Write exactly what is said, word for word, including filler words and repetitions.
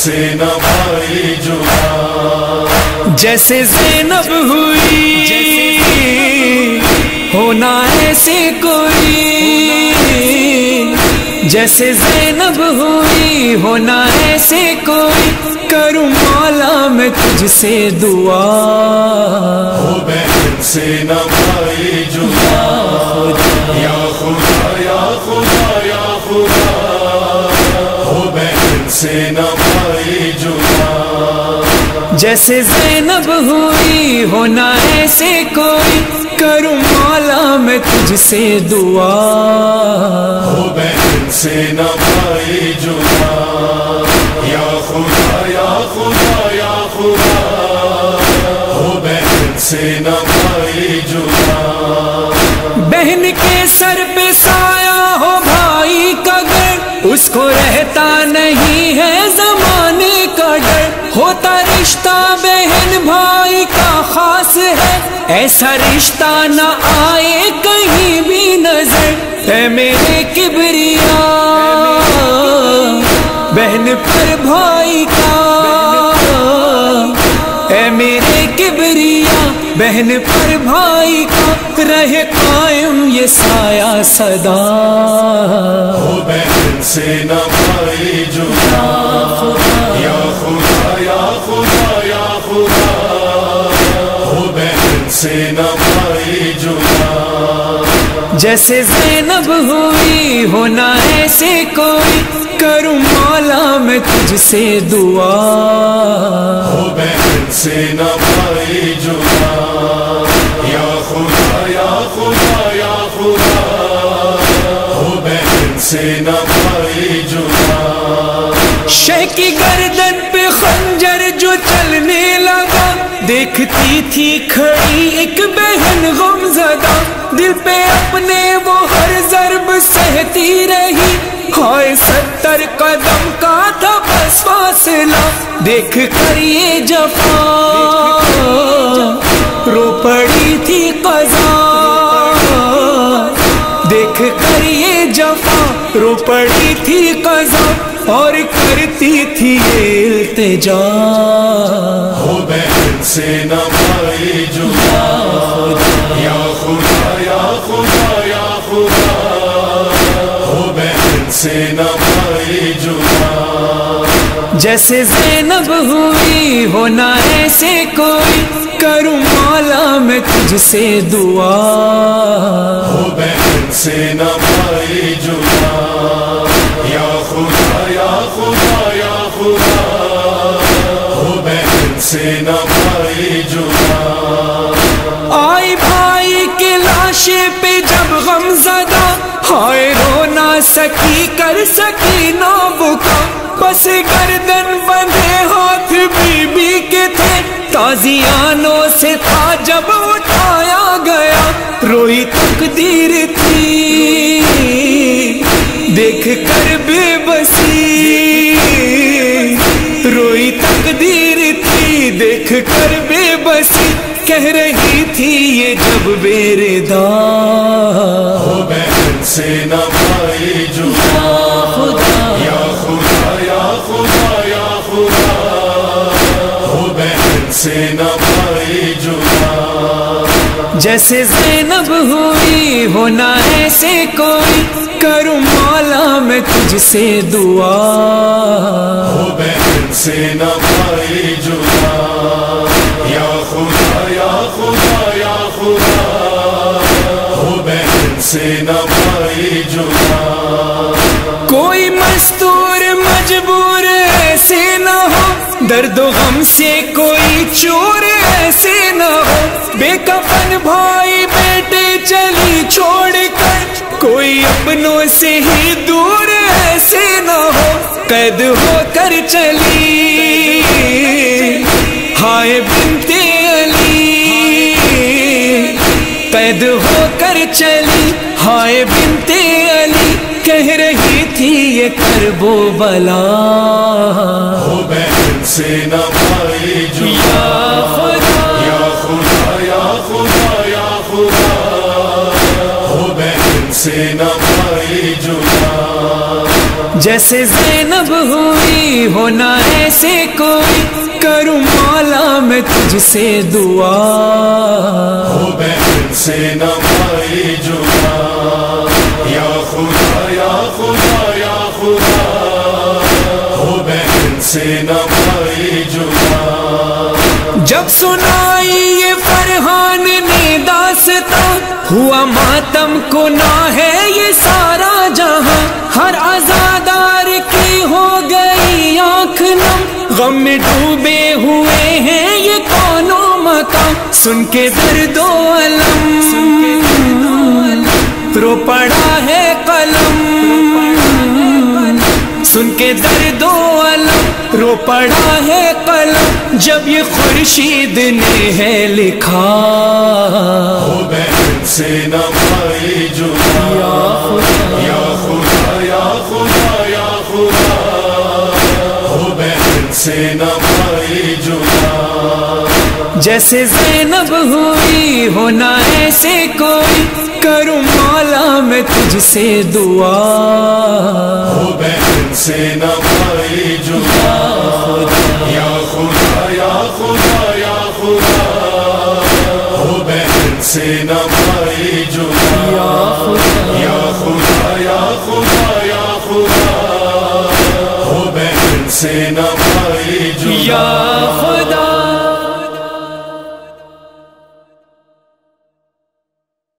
سے نہ بھائی جدا، جیسے زینب ہوئی ہونا ایسے کوئی، جیسے زینب ہوئی ہونا ایسے کوئی، کروں مولا میں تجھ سے دعا، ہو بہن سے نہ بھائی جدا، یا خدا یا خدا یا خدا، ہو بہن سے نہ بھائی جدا، جیسے زینب ہوئی ہونا ایسے کوئی، کروں مولا میں تجھ سے دعا، ہو بہن سے نہ بھائی جدا، یا خدا یا خدا یا خدا، ہو بہن سے نہ بھائی جدا، بہن کے سر پہ سایہ ہو بھائی کا گر، اس کو رہتا نہیں ہے زمانے کا ڈر، ہوتا رشتہ بہن بھائی کا خاص ہے، ایسا رشتہ نہ آئے کہیں بھی نظر، اے میرے کبریا بہن پر بھائی کا، اے میرے کبریا بہن پر بھائی کا، رہے قائم یہ سایہ صدا، ہو بہن سے نہ بھائی جدا، یا خدا یا خدا یا خدا، ہو بہن سے نہ بھائی جدا، جیسے زینب ہوئی ہونا ایسے کوئی، کروں مولا میں تجھ سے دعا، ہو بہن سے نہ بھائی جدا، یا خدا یا خدا یا خدا، ہو بہن سے نہ بھائی جدا، شہ کی گردن پہ خنجر جو چلنے لگا، دیکھتی تھی کھڑی ایک بہن غم زدہ، دل پہ اپنے وہ ہر ضرب سہتی رہی، ہائے ستر قدم کا تھا بس فاصلہ، دیکھ کر یہ جفا رو پڑی تھی قضا، دیکھ کر یہ جفا رو پڑی تھی قضا، اور کرتی تھی یہ التجا، ہو بہن سے نہ بھائی جدا، یا خدا یا خدا یا خدا، ہو بہن سے نہ بھائی جدا، جیسے زینب ہوئی ہونا ایسے کوئی، کروں مولا میں تجھ سے دعا، ہو بہن سے نہ بھائی جدا، یا خدا یا خدا یا خدا، ہو بہن سے نہ بھائی جدا، آئی بھائی کے لاشے پہ جب غم زدہ، ہائے رو نہ سکی کر سکی نہ بکا، بس گردن بندھے ہاتھ بی بی کے تھے، تازیانوں سے تھا جب اٹھایا گیا، روئی تقدیر تھی دیکھ کر بے بسی، روئی تقدیر تھی دیکھ کر بے بسی، کہہ رہی تھی یہ جب بے ردا، ہو بہن سے نہ بھائی جدا، یا خدا یا خدا یا خدا، ہو بہن سے نہ بھائی جدا، جیسے زینب ہوئی ہونا ایسے کوئی، کروں مولا میں تجھ سے دعا، ہو بہن سے نہ بھائی جدا، یا خدا یا خدا یا خدا، ہو بہن سے نہ بھائی جدا، کوئی مستور مجبور ایسے نہ ہو، درد و غم سے کوئی چور ایسے نہ ہو، بے کفن بھائی بیٹے چلی چھوڑ کر، کوئی اپنوں سے ہی دور ایسے نہ ہو، قید ہو کر چلی ہائے بنت علی، قید ہو کر چلی ہائے بنت علی، کہہ رہی تھی یہ کرب و بلا، ہو بہن سے نہ بھائی جدا، یا خدا یا خدا یا خدا، ہو بہن سے نہ بھائی جدا، جیسے زینب ہوئی ہونا ایسے کوئی، کروں مولا میں تجھ سے دعا، ہو بہن سے نہ بھائی جدا، یا خدا یا خدا یا خدا، ہو بہن سے نہ بھائی جدا۔ جب سنائی یہ فرحان نے داستاں، ہوا ماتم گناہ ہے یہ سارا جہاں، ہر عزادار کی ہو گئی آنکھ نم، غم میں ڈوبے ہوئے ہیں یہ کونوں مکان، سن کے درد و علم رو پڑا ہے قلم، سن کے درد و علم رو پڑا ہے قلم، جب یہ خورشید نے ہے لکھا، ہو بہن سے نہ بھائی جدا، یا خدا یا خدا یا خدا، ہو بہن سے نہ بھائی جدا۔ جیسے زینب ہوئی ہونا ایسے کوئی، کروں مولا میں تجھ سے دعا، ہو بہن سے نہ بھائی جدا، یا خدا یا خدا یا خدا، ہو بہن سے نہ بھائی جدا، یا خدا یا خدا یا خدا، ہو بہن سے نہ بھائی جدا۔